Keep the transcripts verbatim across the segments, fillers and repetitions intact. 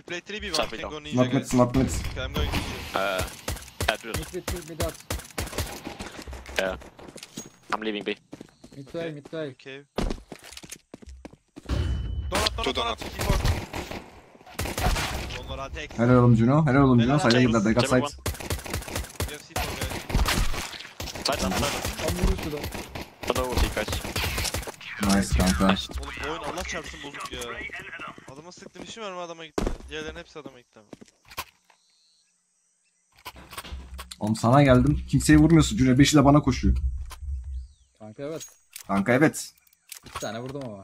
play three B one, Smoke can go mid, ninja Smoke mid, guys. smoke mid. Okay, I'm going ninja. Uh, address. Mid mid mid mid out. Yeah. I'm leaving B. Mid play mid play. Okay. Donut, Two donut, donut. donut. Keyboard. Onlar atex. Helal oğlum Juno, helal oğlum Juno. Helal Sayda olsun. girdiler, they got Double side. You have C four guys. Side down, side down. Tam vuruştu da. Double ulti, guys. Nice kanka. Nice. Oğlum bu oyun Allah çarpsın bozuk ya. Adama sıktım işim var mı adama gitti. Diğerlerin hepsi adama gitti ama. Oğlum sana geldim, kimseye vurmuyorsun. Juno beşi de bana koşuyor. Kanka evet. Kanka evet. Bir tane vurdum ama.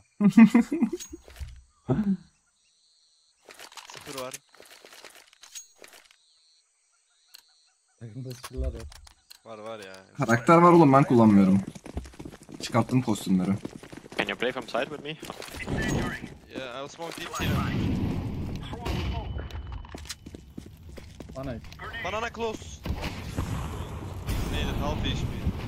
Sıfır var. Takımda skill'lar yok. Var var ya. Karakter var oğlum, ben kullanmıyorum. Çıkarttım kostümleri. Can you play from side with me? Yeah, I'll smoke deep here. Bana Banana close. Neydi? Half H P.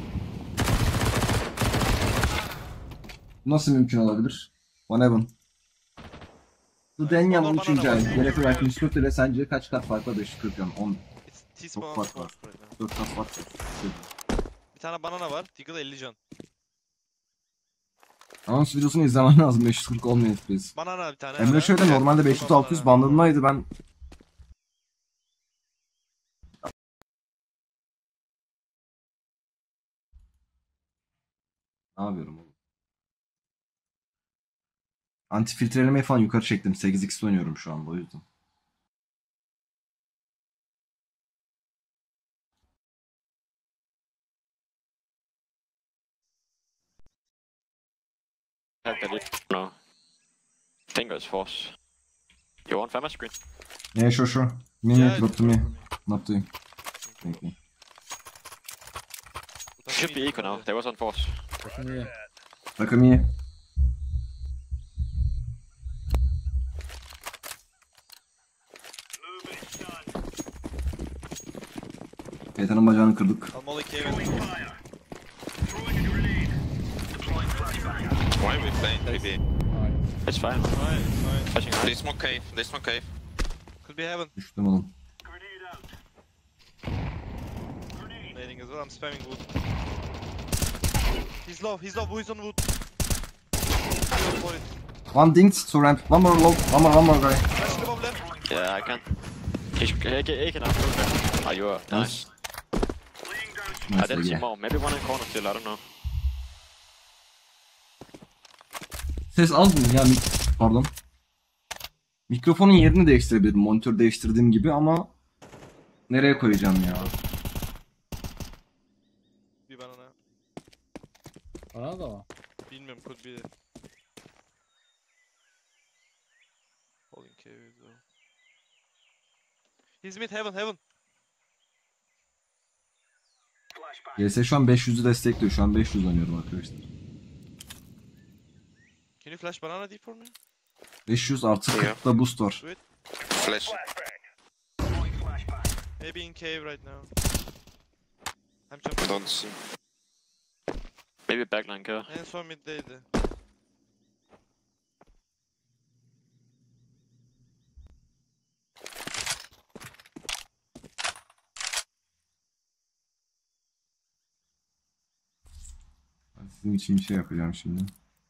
Nasıl mümkün olabilir? One Heaven. The Daniel Banana, üçüncü banana ay. var. Genefi belki yüz kırk ile sence kaç kat fark var? beş yüz kırk yani on. It's T Çok spawn fark smoke var. right now. dört kat fark var. Bir tane banana var. Deagle elli can. Anons videosunu izlemen lazım, beş yüz kırk olmuyor F P S. Banana bir tane. Emre evet. şöyle normalde beş yüz altı yüz bandındaydı, ben ne yapıyorum oğlum? Anti filtrelemeyi falan yukarı çektim. sekiz x oynuyorum şu anda o yüzden. Have that it. No. Fingers force. You want famous screen? Yeah, sure, sure. Mini, Yeah, drop to me. Not to you. Thank you. Should be eco now. There was on force. takım iyi. Takım iyi. Ethan'ın bacağını kırdık. Almalı iki evet. Why are we playing three B? Hayır. It's fine. Fine, fine. Flashing They high. smoke cave, they smoke cave. Could be heaven. Düştüm oğlum. Nading as well, I'm spamming wood. He's low, he's low, who is on wood? Go for it. One dinged to ramp. One more low. One more, one more guy. Flashing above left. Yeah, I can. He's he, he, he can have go. Are you? Uh, nice. I Nice, didn't see yeah. more. Maybe one in corner still. I don't know. Ses az mı? Ya mik- pardon. Mikrofonun yerini değiştirebilirim. Monitör değiştirdiğim gibi ama nereye koyacağım ya? Bir banana. Bana da mı? Bilmiyorum, could be. Holding cave though. He's mid, heaven, heaven. G S şu an beş yüzü destekliyor. Şu an beş yüz oynuyorum arkadaşlar. Can you flash banana deep for me? beş yüz artı kırk da boost var. Flash. Maybe in cave right now. I'm jumping. Don't see. Maybe backline kill. En son middeydi. Ben sizin için bir şey yapacağım şimdi.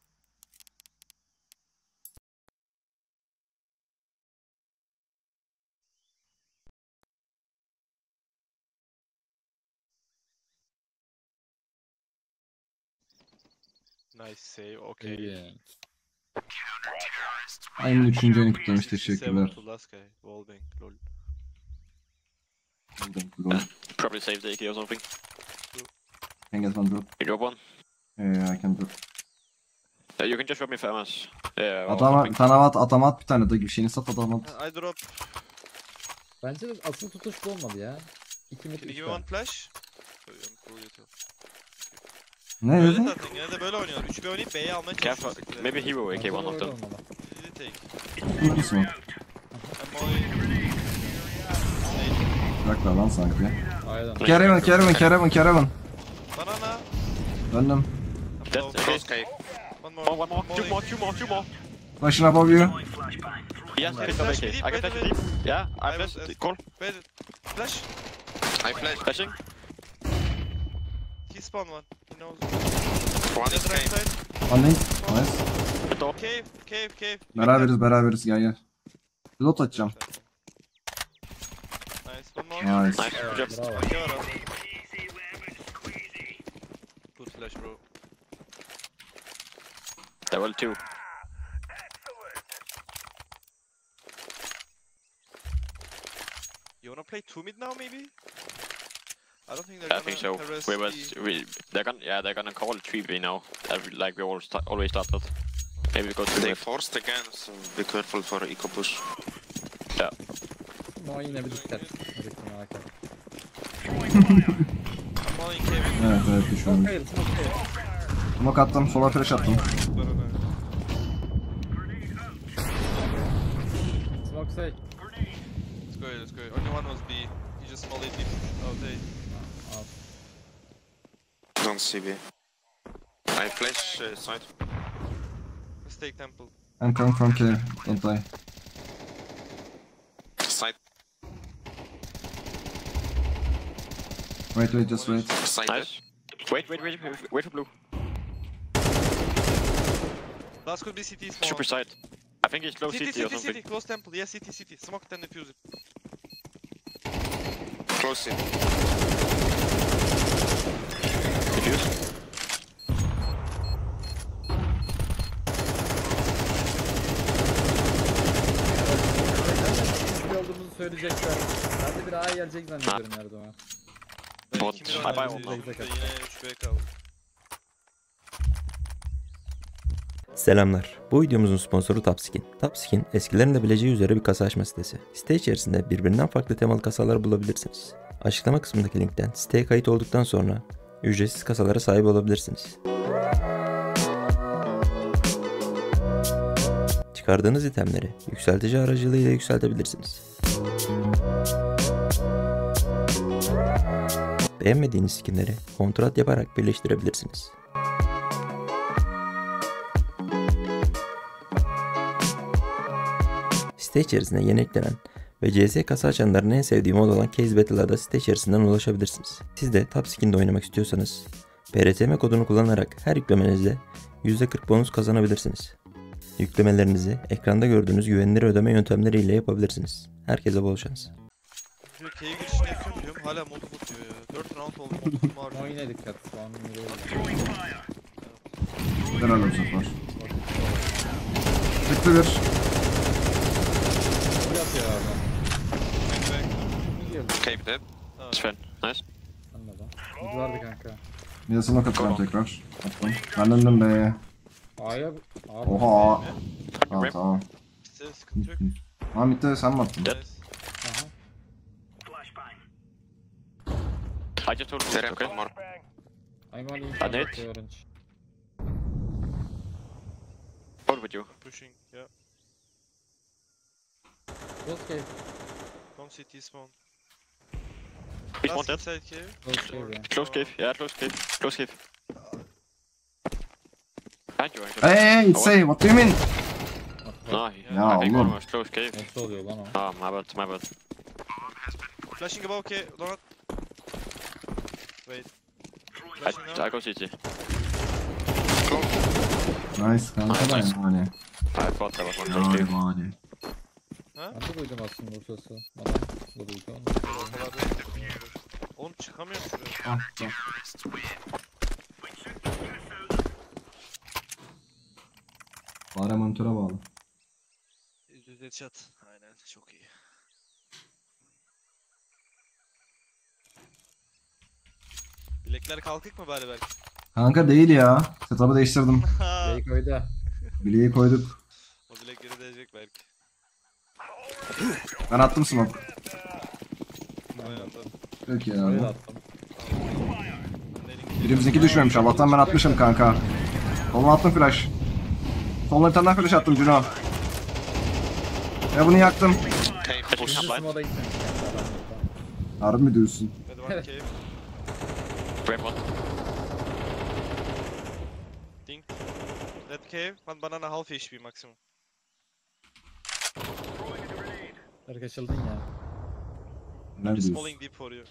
Nice save, okay. İyi. Aynı üçüncü ayını kutlamış. sixty-seven Teşekkürler. to last guy. Wallbang, lol. Probably save the A K or something. Can get one drop. You drop one. Yeah, I can drop. Uh, you can just drop me famous. Yeah. or Adama, something. tanavat, atamat bir tane de bir şeyini sat atamat. I drop. Bence de asıl tutuş bu olmadı ya. İki mid Can you üç give me one B. flash? Cool YouTube. Ne Böyle dedin? zaten genelde böyle oynuyorlar. üç B oynayıp B'yi almaya Careful. çalışıyorsun. Maybe hero A K Bence de one of öyle them. olmalı. Did take. Good bir smoke. I'm only... Bıraklar lan sanki. Aynen. Kerevin, Kerevin, Kerevin, Kerevin. Banana. Döndüm. I'm That's low. the Close cave. One more. Oh, one more. Two Molly. more. Two more. Two more. Flashing above you. He has Right. picked up A Flash K. me deep, I can wait, flash wait, you deep. Yeah, I I flash. was- Call. Wait, flash. I flash. Flashing. He spawn one. He knows. One is Just right cave. side. One link. Nice. The door. Cave, cave, cave. Beraberiz beraberiz gel gel. Pilot atacağım. Nice, one more. Nice. Nice. Good job. Bravo. Okay, var abi. Good flash bro. There were two. You wanna play two mid now maybe? I don't think they're I gonna think so. harass We was the- we they're gonna yeah they're gonna call it three B now. Every, like we always sta- always started. Maybe we go to They the forced again, so be careful for eco push. Ama yine bir dikkat. Hadi merak etme. I'm all in cave. Evet evet Smoke düşüyorum. fail, smoke fail. Smoke attım. Sola flash attım. Bana da. Smoke say. Let's go, let's go. Only one was B. He just small A T. Oh, they. Al. Don't see B. I flash uh, side. Let's take temple. I'm coming from clear. Don't die. Side. Wait wait just wait. Side. nice. Wait wait wait wait, wait for blue. Last could be C T small. Super side. I think he's close City, C T or city, something. city, close temple. Yeah, city, city. Smoke then defuse it. Close it. Diffuse. Biz olduğumuzu söyleyecekler. Ben de bir A'ya gelecek zannediyorum Erdoğan. Ben Bot. iki mid Bye bye oynadım, oldu. yine üç B kaldı. Selamlar. Bu videomuzun sponsoru Tapskin. Tapskin, eskilerin de bileceği üzere bir kasa açma sitesi. Site içerisinde birbirinden farklı temalı kasalar bulabilirsiniz. Açıklama kısmındaki linkten siteye kayıt olduktan sonra ücretsiz kasalara sahip olabilirsiniz. Çıkardığınız itemleri yükseltici aracılığıyla yükseltebilirsiniz. Beğenmediğiniz skinleri kontrat yaparak birleştirebilirsiniz. Site içerisinde yeni eklenen ve C S kasa açanların en sevdiği mod olan Case Battle'a da site içerisinden ulaşabilirsiniz. Siz de Tapskin'de oynamak istiyorsanız P R T M kodunu kullanarak her yüklemenizde yüzde kırk bonus kazanabilirsiniz. Yüklemelerinizi ekranda gördüğünüz güvenilir ödeme yöntemleriyle yapabilirsiniz. Herkese bol şans. Şöyle K'ye girişini yapıyorum diyorum. Hala modu tutuyor ya. dört round oldu modu Ama harcıyor. yine dikkat. Şu an yine öyle. Helal olsun var. Çıktı bir. Ne yapıyor adam? Back back. İyi geldi. Cave dead. Ha, It's fine. Nice. Anladım. Mid vardı kanka. Bir de smoke atacağım tekrar. Attım. Ben döndüm be. A'ya... Abi. Oha. Fucking Tamam ramp. tamam. işte sıkıntı yok. Ha midde sen mi attın? Nice. Aha. I just told There you, are okay? one more. I'm only in I front did. of the orange. Hold with you. Pushing. Yeah. Close cave. Come C T spawn. He's one Last dead. inside cave. Close cave ya. Close cave. Yeah, close cave. Close cave. Behind you, Angel. Hey hey it's say what do you mean? No, he, Ya I think oğlum. one was close cave. Nasıl oluyor lan o? Oh, my bad, my bad. Flashing above K. Donut. Wait. I, Flashing now. I go C T. Nice kanka da Nice. yani. I thought there was one close cave. Yani. Ha? Ben de duydum aslında o sesi. Adam da duydu onu. Ortalarda. Oğlum çıkamıyor şuraya. Attım. Bari monitöre bağlı. yüz yüz chat. Aynen çok iyi. Bilekler kalkık mı bari belki? Kanka değil ya. Setup'ı değiştirdim. Bey koydu. Bileği koyduk. O bilek geri değecek belki. Ben attım smoke. Bayağı Çok iyi Öyle abi. attım. Birimizinki düşmemiş. Allah'tan ben atmışım kanka. Soluna attım flash. Soluna bir tane daha flash attım Juno. Ve bunu yaktım. Cave Push. push. Üçüncü Blind. smoda gitmemiş. yani adam burada. Harbi mi diyorsun? Hadi one cave. Ramp one. Ding. That cave. One banana half H P maximum. Berk açıldın ya. Ne Just diyorsun? falling deep for you.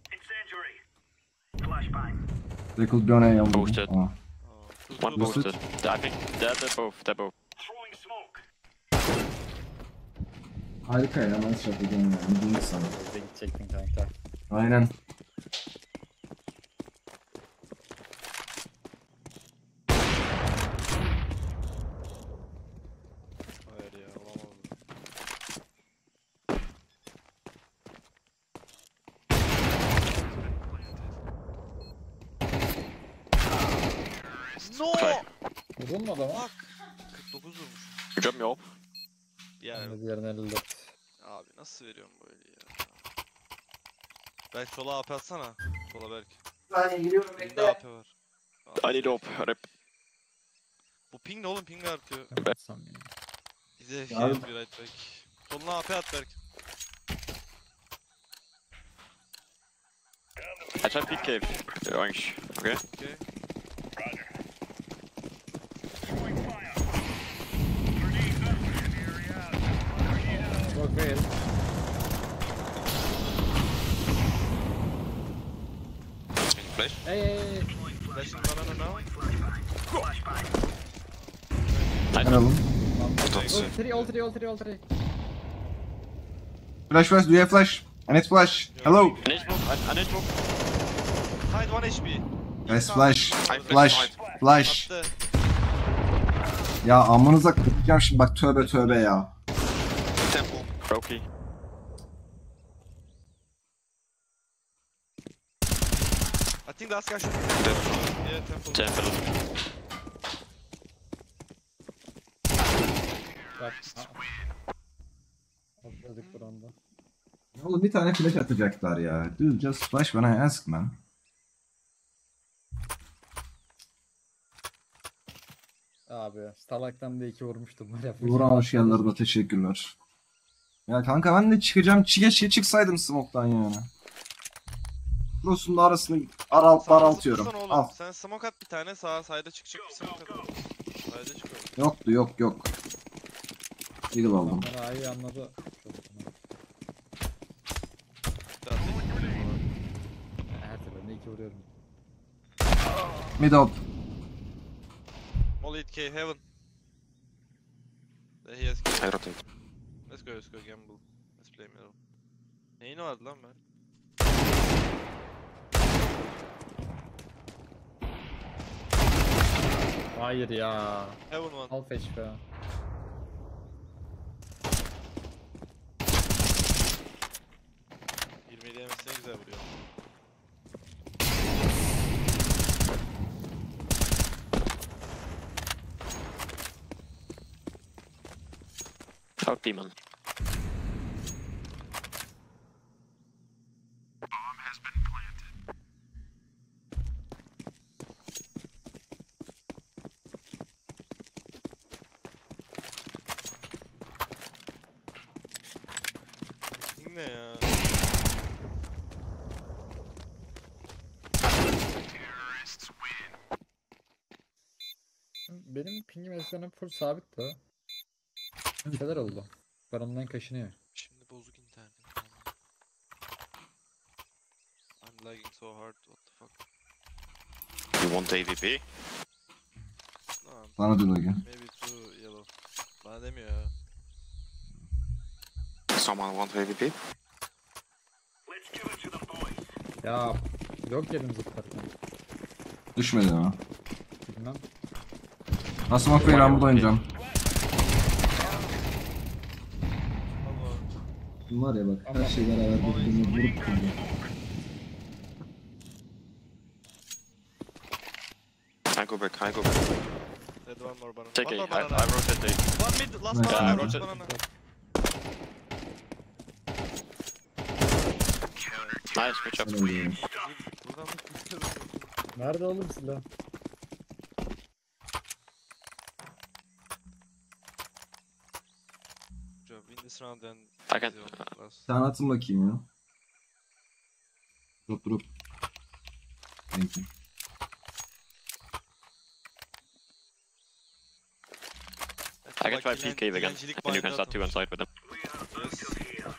Rekul bir öne yavrum. Boosted. Aa. Oh, two, One two boosted. boosted. I think they're, they're both. They're both. Harika ya, ben şaka ediyorum yani. Bildik sana. Bizde gidecektin kanka. Aynen. Hayır ya, olamaz. No! Vurdun mu adama? Bak! kırk dokuz vurmuş. You drop me off. Ben Yani de diğerine elli dört. abi nasıl veriyorum böyle ya? Belki sola A P atsana. Sola belki. Saniye giriyorum Elinde A P var. I need op. Rip. Bu ping ne oğlum, ping artıyor. Ben atsam ya. Bize Ya şey abi- bir right back. Soluna A P at belki. I try peek cave. Orange. Okay. Okey. Smoke fail. Flash. Hey hey hey. Flashing banana now. Aralım. Don't see. All three, all three, all three, all three. Flash flash, do you have flash? I need flash. Hello. I need smoke. I, I need smoke. Side one H P. Guys flash. I Flash. Flash. Attı. Ya amınıza kıracağım şimdi bak, tövbe tövbe ya. Temple. Brokey. I think last guy should be Dead. yeah, temple. Temple. Bak. Atladık buranda. Oğlum bir tane flash atacaklar ya. Dude just flash when I ask man. Abi Starlock'tan da iki vurmuştum. Var ya. Uğur'a hoş geldin arada, teşekkürler. Ya kanka ben de çıkacağım, çikeşe çıksaydım smoke'tan yani. Cross'un da arasını aralt Sağa daraltıyorum. zıplasana oğlum. Al. Sen smoke at bir tane, sağa side'a çıkacak bir smoke at. Side'a çık oğlum. Yoktu, yok yok. Eagle aldım. Bana ayı anladı. Çok tamam. Bir daha tek. Her seferinde iki vuruyorum. Mid up. Molly K heaven. There he has K. I rotate. Let's go, let's go gamble. Let's play middle. Neyin vardı lan ben? Hayır ya. Heaven one. Al H P. yirmi yedi yemesine güzel vuruyor. Out demon. Ping ne ya? Benim pingim eskiden full sabit de. Bir şeyler oldu. Paramdan kaşınıyor. Şimdi bozuk internet. I'm lagging so hard, what the fuck. You want A V P? No, Bana dön Ogi. maybe too yellow. Bana demiyor ya. Someone want A V P? Ya yok yedim zıplarken. Düşmedi ha. Bilmem. Nasıl smoke ben burada oynayacağım. Allah. Var ya bak, her şey beraber birbirini vurup duruyor. I go back, I go back. Dead one more banana. Take One A. more I, I banana. rotate A. One mid, last Nice. banana, Yeah, I last rotate. banana. Nice, good job. Öyle diyorum. Buradan mı kırıyorsun? Nerede oğlum silah? Job, win this round and I can. zero last. Sen atın bakayım ya. Drop drop. Thank you. I can try peek cave again. Dilencilik And you can bind start two atmış. inside with them. Yes.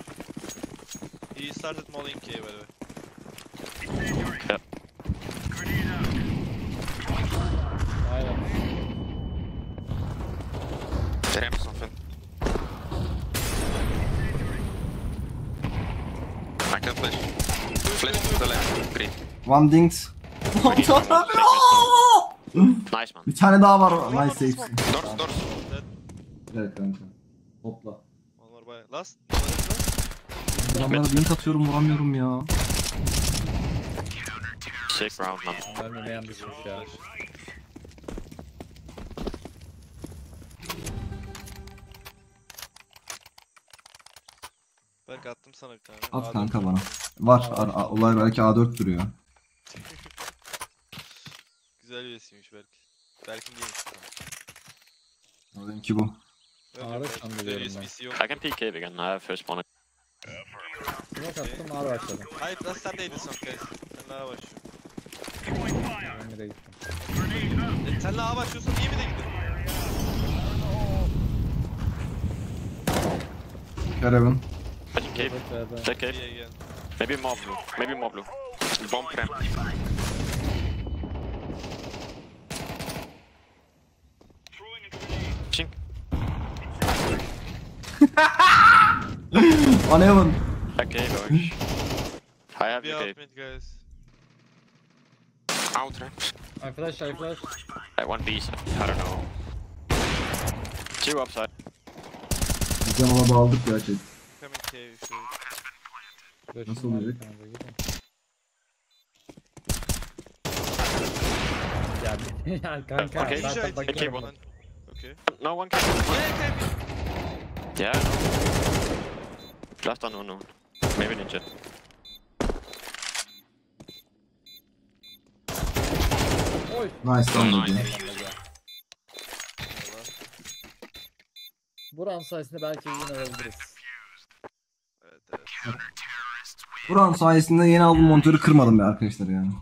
He started molling K by the way. Aynen. They have something. I can flash. Flash to the left. Green. One dings. Nice man. Bir tane daha var. Nice safe. Doors, doors. Evet kanka. Hopla. One more by last. Adamlara link atıyorum vuramıyorum ya. Sick round man. Ölmemeyen düşmüş ya. Berk attım sana bir tane. At A kanka dört. bana. Var. A- A- olay belki A dört duruyor. Güzel üyesiymiş Berk. Berk'in değilmiş. Tamam. Benimki bu. Yok, A yok, dört Berk. sanmıyorum Güzel ben. U S B'si yok. I can peek cave again. I have first spawn. Smoke attım ağır başladım. Hayır last sen değildin son kez. Sen daha başlıyor. Ben de gittim. E, sen daha başlıyorsan niye mi de gidin? Karavan. Watching cave. Evet, evet, evet. Check cave. Niye gel? Maybe more blue. Maybe more blue. Bomb ramp. Chink. One heaven. Back cave, orange. I have Be your out cave. mid guys. Out ramp. I flash, I flash. At one B side. I don't know. Two upside. Biz ama bağladık ya chat. Coming cave şu. Flash'ım Nasıl var olacak? bir tane de, gidin. Ya, ya kanka Okay. zaten Shit, bakıyorum. one. Lan- Okay. No one cave. Yeah, cave. Yeah. Last one unknown. Maybe ninja. Oy. Nice tamam. Nice. dedi. Eyvallah. Bu round sayesinde belki yine alabiliriz. Evet evet. Buran sayesinde yeni aldığım monitörü kırmadım ya arkadaşlar yani.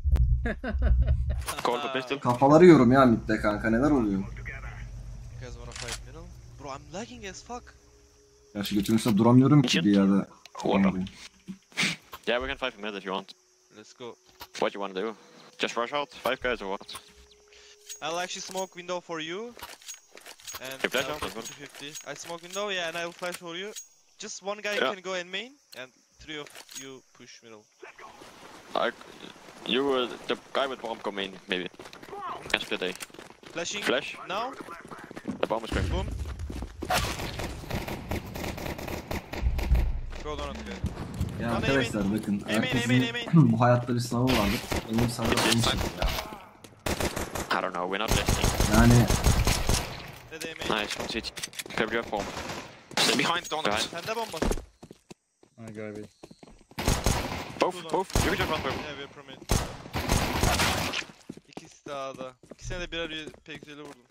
Call the pistol. Kafaları yiyorum ya midde kanka neler oluyor. You guys wanna fight middle? Bro, I'm lagging as fuck. Gerçi götürmüşse duramıyorum ki bir yerde. What up? Yeah, we can fight from mid if you want. Let's go. What you want to do? Just rush out? Five guys or what? I'll actually smoke window for you. And You flash I'll out, take that's fifty fifty. I smoke window, yeah, and I will flash for you. Just one guy Yeah. can go in main, and three of you push middle. I, you were the guy with bomb go main, maybe. Can split A. Flashing. Flash. Now. The bomb is cracked. Boom. Go down okay. Ya Lan arkadaşlar bakın Emin, herkesin emin, emin. bu hayatta bir sınavı vardır. Benim sanırım onun için. I don't know, we're not testing. Yani Ne de main. Nice, one C T. Cover your bomb. Behind donuts. Behind. Sende bomba. I go B. Both, both. You can just run both. Yeah, we're pro main. İkisi de A'da. İkisine de birer üye pek güzeli vurdum.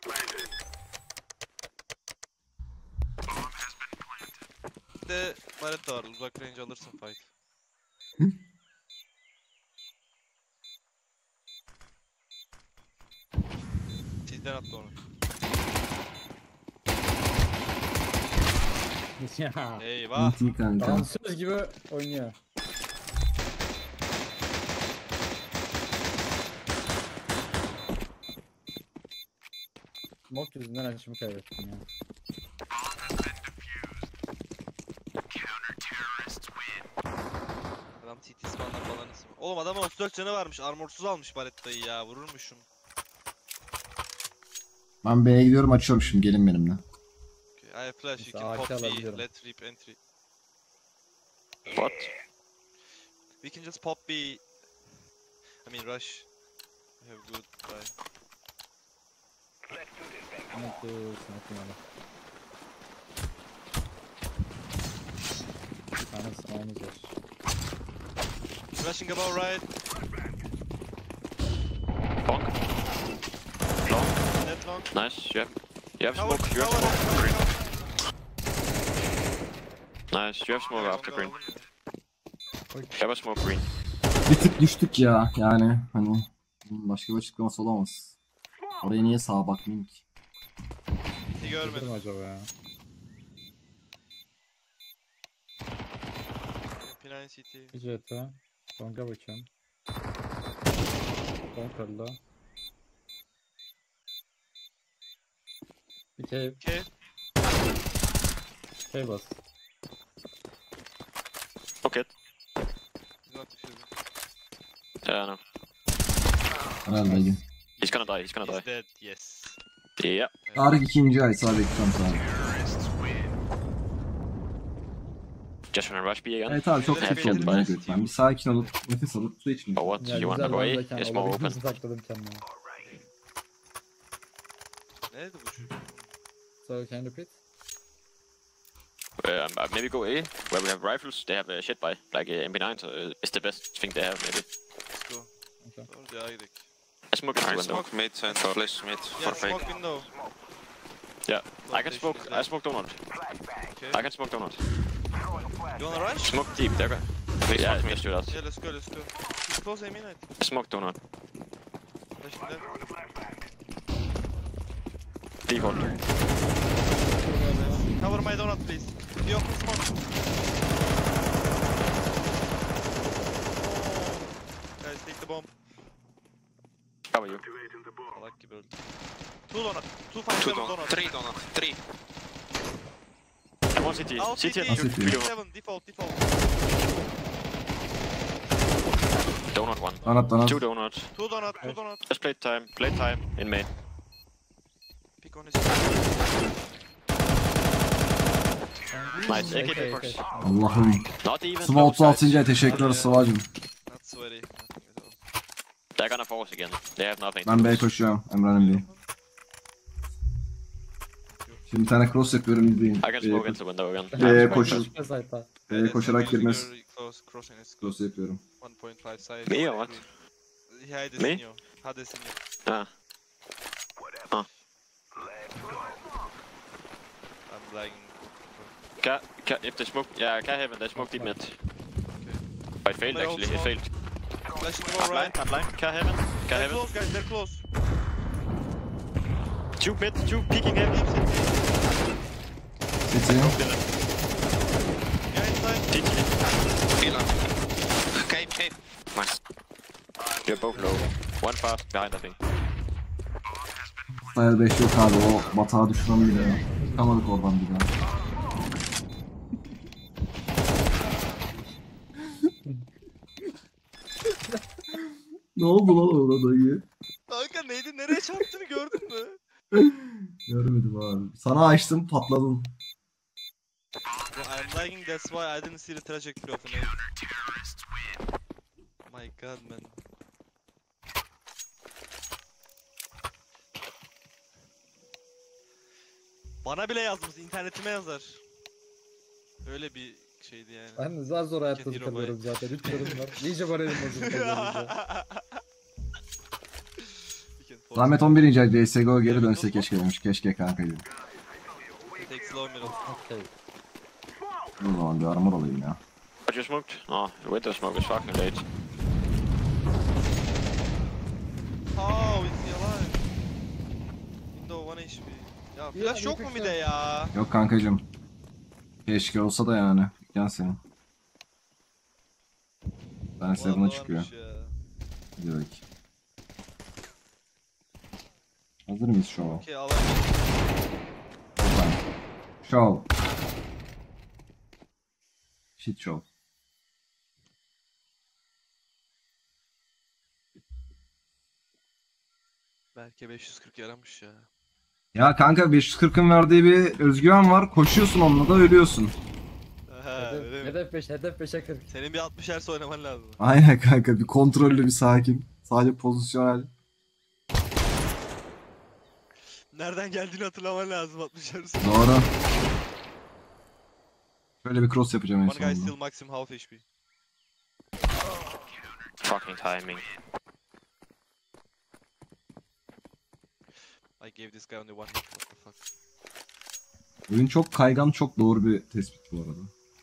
Bir de baret de var. Uzak range alırsın fight. Sizden attı onu. Ya. Eyvah. N T kanka. Dansöz gibi oynuyor. Smoke yüzünden açımı kaybettim ya. Adam T T spawnlar falan ismi. Oğlum adamın otuz dört canı varmış. Armorsuz almış barettayı ya. Vururmuşum. Ben B'ye gidiyorum açıyorum şimdi gelin benimle. Okay, I have flash. You Mesela can A K pop B. alabiliyorum. Let rip entry. What? We can just pop B. I mean rush. I have good buy. Smoke smoke yana. Bir tane smoke'umuz var. Rushing above right. Bonk. Long. Net long. Nice, you have, you have Cover, smoke, you have cover, smoke. cover, Green. cover. Nice, you have smoke after green. Aldım ya. You have a smoke green. Bir tık düştük ya yani hani başka bir açıklaması olamaz. Oraya niye sağa bakmayayım ki? Hiç Gördüm görmedim. acaba ya. P nine C T. Bir C T. Long'a bakıyorum. Long öldü. Bir cave. Okay. Cave bas. Okay. He's not defusing. Yeah, I know. Herhalde iyi. He's gonna die, he's gonna He's die. dead. Yes. Yeah. Tarık ikinci ay sağ bekliyorum Tarık. Just wanna rush B again. Evet abi çok Evet, kötü evet, oldu bana evet. göre. Ben bir sakin olup nefes alıp su içmeyeyim. Or what? Ya You wanna güzel go A? oradayken It's more open. olabildiğince sakladım kendimi. Nerede bu çocuk? So can you repeat? Um, uh, maybe go A, where we have rifles. They have a shit buy, like uh, M P nine, so uh, it's the best thing they have, maybe. Let's go. Okay. Doğru A'ya gidelim. I smoke into I the window. smoke mid and flash mid Yeah, for fake. smoke window. Yeah, I can Rotation smoke. is I there. smoke donut. Okay. I can smoke donut. You wanna rush? Smoke deep, there. go. Please Yeah, smoke just mid. do that. Yeah, let's go, let's go. He's close aim in it. Smoke donut. Flashing dead. Default. Cover my donut, please. Be open smoke. Guys, take the bomb. Cover you. Salak gibi öldü. Two donut. Two five Two seven donut. donut. Three donut. Three. And one C T. Out C T C T. and C T. two. Two seven, default, default. donut one. Donat donat. Two donuts. Two donut, two donut. Just play time. Play time in main. Pick on his... Nice. A K Okay, pickers. okay. Allah'ım. Not even. Sıva both otuz altıncı sides. ay teşekkürler Sıvacım. Not sweaty. Nothing at all. They're gonna force again. They have nothing. Ben B'ye koşuyorum. Emre'nin B'ye. Şimdi bir tane cross yapıyorum izleyin. I can B'ye smoke koş- into window again. B'ye I'm koşun. smoking. Koşma site'a. B'ye Yes, koşarak I'm girmez. really close, crossing his Cross yapıyorum. one point five side. Me or what? Yeah, I Me? seen you. Had seen you. Ah. Ah. I'm lagging. Ca, ca, if they smoke, yeah, can heaven. They smoke deep mid. Oh, it failed My actually. ult It smoke. failed. Flashing I'm low blind. right. I'm blind. Can heaven. Can They're heaven. close, guys. They're close. Two mid. Two peeking heaven. City. Yeah, inside. T T. Heal up. Cave, cave. Nice. You're both low. One fast behind, I think. Style beş yok abi, o batağa düşüren bir ya. Çıkamadık oradan bir daha. Ne oldu lan orada dayı? Kanka neydi? Nereye çarptığını gördün mü? Görmedim abi. Sana açtım patladın. Bro, I'm lagging. That's why I didn't see the trajectory of the nade. My god, man. Bana bile yazmış, internetime yazar. Öyle bir şeydi yani. Ben zar zor hayatta Get hero kalıyorum zaten. üç yorum var. İyice moralim bozuldu. böylece. Rahmet on birinci ay C S G O geri dönse keşke demiş. Keşke kankaydı. Take slow middle. Okay. O zaman bir armor alayım ya. What you smoked? Oh, the window smoke is fucking late. Oh, is he alive? Window one H P. Ya flash Ya, yok mu bir bir de ya? Yok kankacım. Keşke olsa da yani. Gel senin. Ben Bu Seven'a arada çıkıyor. varmış ya. Direkt. Hazır mıyız şova? Okey, alayım. Buradan. Show. Shit show. Belki beş yüz kırk yaramış ya. Ya kanka beş yüz kırkın verdiği bir özgüven var. Koşuyorsun onunla da ölüyorsun. Aha, öyle Hedef, mi? hedef beş, hedef beşe kırk. Senin bir altmış hertz oynaman lazım. Aynen kanka, bir kontrollü bir sakin. Sadece pozisyonel. Nereden geldiğini hatırlaman lazım altmış hertz. Doğru. Şöyle bir cross yapacağım en One guy sonunda. still maximum half H P. Fucking timing. I gave this guy only one hit, what the fuck. Oyun çok kaygan, çok doğru bir tespit bu arada.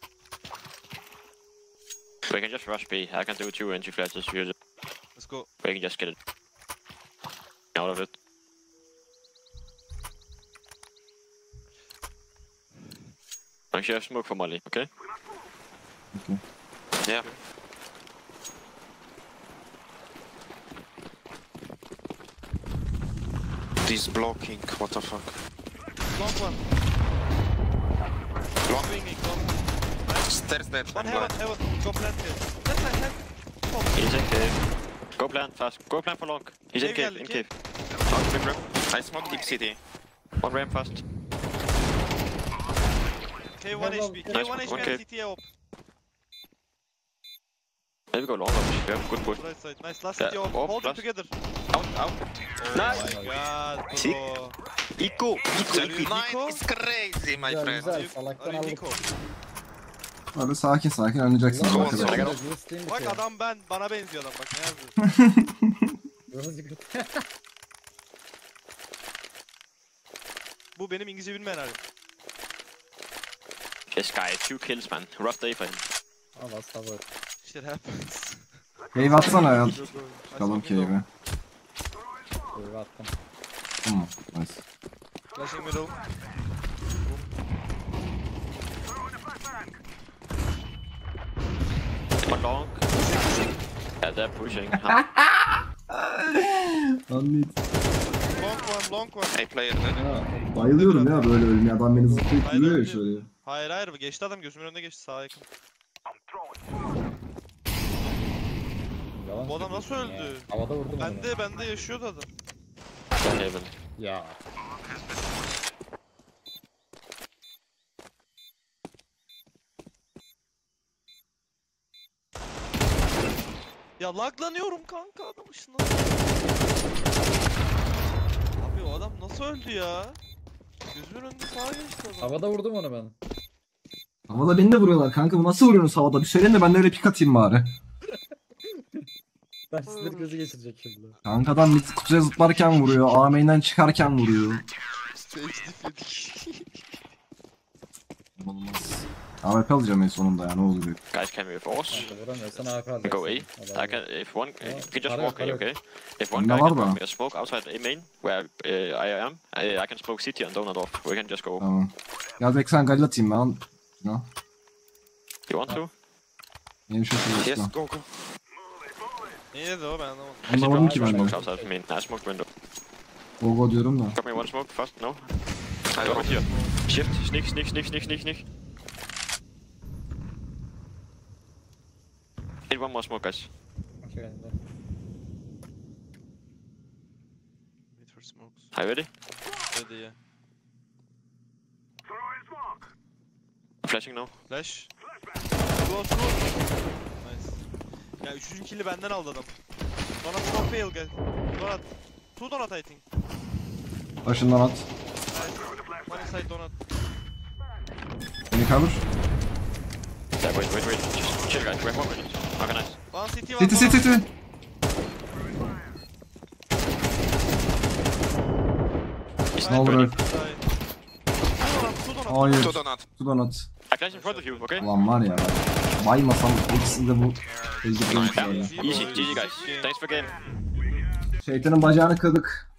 We can just rush B. I can do two entry flashes. We just- Let's go. we can just get it out of it. I should have smoke for Molly, okay? Okay. Yeah. This blocking, what the fuck? Long one. Long. Swinging, long. Stairs dead. One I'm heaven, blind. heaven. Go plant here. Left side, left. He's in cave. Go plant fast. Go plant for long. He's in Cave, cave, yeah, in cave. cave. Long big room. I smoke deep city. One ramp fast. K one Heaven, H P. cave. K one H P One and cave. C T A up. Maybe go longer. We have good push. Right side. Nice. Last Yeah, C T A up. up, Hold them plus. together. Out, out. Oh Nice. my god, Sick. bro. Eco. Nine is crazy, my Güzel, friend. güzel. Salaktan Are you aldık. Nico? Abi sakin sakin oynayacaksınız Ulan, arkadaşlar. Gel. Ghost Bak şey. adam ben. Bana benziyor adam bak ne yazıyor. Gözlük- Bu benim İngilizce bilmeyen halim. This guy, two kills, man. Rough day for him. Allah sabır. Shit happens. Cave atsana ya. I Çıkalım smoke middle. cave'e. Böyle attım. Tamam. Nice. Flashing middle. One long. Yeah, they're pushing. Anlayın. Long one, long one. I player dead. Ya, bayılıyorum ya böyle ölmeye. Adam beni zıplayıp Hayır, duruyor ya öyle. şöyle. Hayır hayır geçti adam gözümün önünde geçti sağa yakın. Yalan Bu adam nasıl söylüyorsun ya. öldü? Havada vurdum onu. Bende bende yaşıyordu adam. One heaven. Ya. Ya laglanıyorum kanka adam ışınlanıyor. Abi o adam nasıl öldü ya? Gözümün önünde sağa geçti adam. Havada vurdum onu ben. Havada beni de vuruyorlar kanka. Bu nasıl vuruyorsunuz havada? Bir söyleyin de ben de öyle pik atayım bari. Ben sinir gözü geçirecek şimdi. Kanka adam mid kutuya zıplarken vuruyor. A main'den çıkarken vuruyor. Stage difledik. Olmaz. A W P alacağım en sonunda ya ne olacak. Guys, can we force? Kanka vuramıyorsan A P alacaksın. Go A. Adam I can, if one, Yeah, you can just para yok, walk para A, yok. okay? If one Ne guy var can da? walk me a smoke outside A main, where uh, I am, I, I can smoke city and donut off. We can just go. Tamam. Ya Zek sen galil atayım ben. Ya. You want to? Yeni bir şey Yes, söylüyorsun. go, go. Niye dedi o ben anlamadım. Anlamadım ki ben Smokes de. outside main. I smoke window. Go go diyorum da. Got me one smoke fast. No. I Go go. with here. Shift. Sneak. Sneak. Sneak. Sneak. Sneak. Sneak. Hit one more smoke, guys. Okey, bende. Wait for smokes. Are you ready? Ready ya. I'm flashing now. Flash. Go through. Nice. Ya üçüncü kill'i benden aldı adam. Donut smoke fail guys. Donut. Two donut I think. Başından at. Nice. One inside donut. Beni cover. Yeah, wait, wait, wait. Just chill, guys. We have one minute. Okay, nice. One city, one City city donut. city. Ne olur öl. Side. Two donut, two donut. Hayır. Two donut. Su donut. I flash in front of you, okay? Ulan var ya. Baymasam ikisini de bu. Öldürdüm Yeah. ya. Easy, G G, guys. Thanks for game. Şeytanın bacağını kırdık.